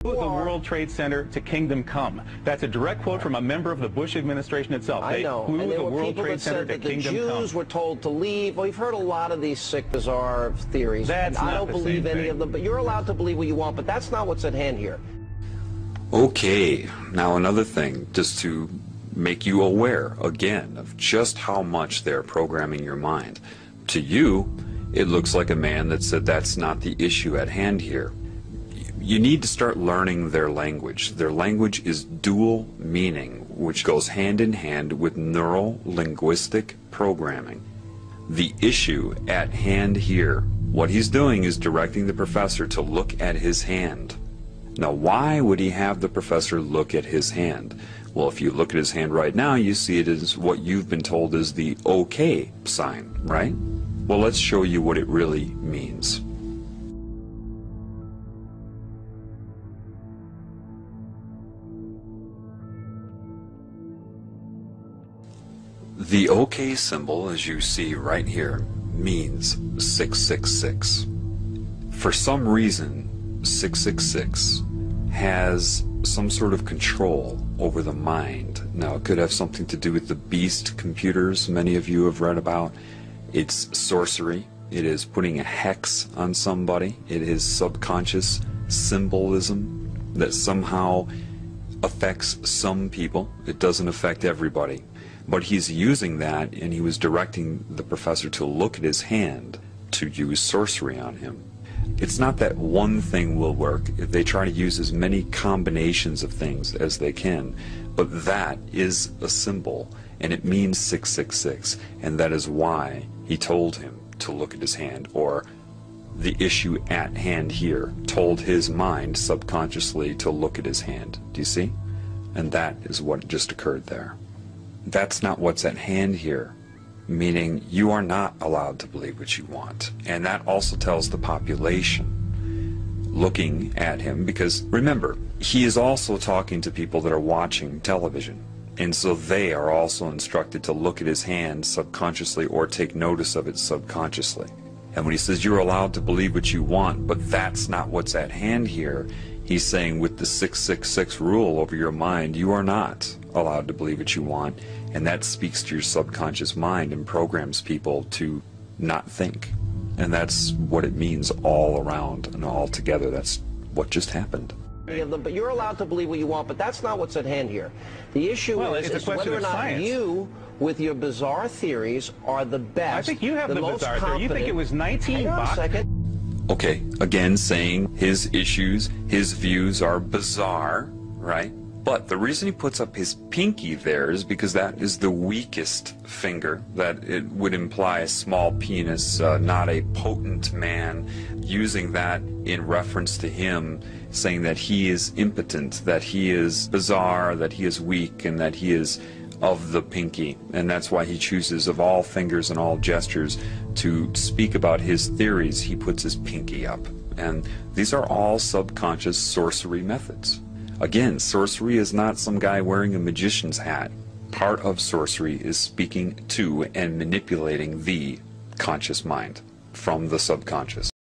The World Trade Center to Kingdom Come. That's a direct quote from a member of the Bush administration itself. I know. They and there the were World people Trade that Center said that to the Kingdom Jews Come. were told to leave. Well, we've heard a lot of these sick, bizarre theories. That's and not I don't the believe same any thing. of them, but you're allowed to believe what you want, but that's not what's at hand here. Okay, now another thing, just to make you aware, again, of just how much they're programming your mind. To you, it looks like a man that said that's not the issue at hand here. You need to start learning their language. Their language is dual meaning, which goes hand in hand with neuro-linguistic programming. The issue at hand here, what he's doing is directing the professor to look at his hand. Now, why would he have the professor look at his hand? Well, if you look at his hand right now, you see it as what you've been told is the OK sign, right? Well, let's show you what it really means. The OK symbol, as you see right here, means 666. For some reason, 666 has some sort of control over the mind. Now, it could have something to do with the beast computers many of you have read about. It's sorcery. It is putting a hex on somebody. It is subconscious symbolism that somehow affects some people. It doesn't affect everybody. But he's using that, and he was directing the professor to look at his hand to use sorcery on him. It's not that one thing will work. They try to use as many combinations of things as they can, but that is a symbol, and it means 666, and that is why he told him to look at his hand, or the issue at hand here told his mind subconsciously to look at his hand. Do you see? And that is what just occurred there. That's not what's at hand here, meaning you are not allowed to believe what you want. And that also tells the population looking at him, because remember, he is also talking to people that are watching television. And so they are also instructed to look at his hand subconsciously or take notice of it subconsciously. And when he says you're allowed to believe what you want, but that's not what's at hand here, he's saying with the 666 rule over your mind, you are not allowed to believe what you want, and that speaks to your subconscious mind and programs people to not think. And that's what it means all around and all together. That's what just happened. But you're allowed to believe what you want, but that's not what's at hand here. The issue is whether or not science. You, with your bizarre theories, are the best. I think you have the bizarre theory. You think it was 19 Hang on a second. Okay, again saying his issues, his views are bizarre, right? But the reason he puts up his pinky there is because that is the weakest finger, that it would imply a small penis, not a potent man, using that in reference to him, saying that he is impotent, that he is bizarre, that he is weak, and that he is of the pinky. And that's why he chooses, of all fingers and all gestures, to speak about his theories, he puts his pinky up. And these are all subconscious sorcery methods. Again, sorcery is not some guy wearing a magician's hat. Part of sorcery is speaking to and manipulating the conscious mind from the subconscious.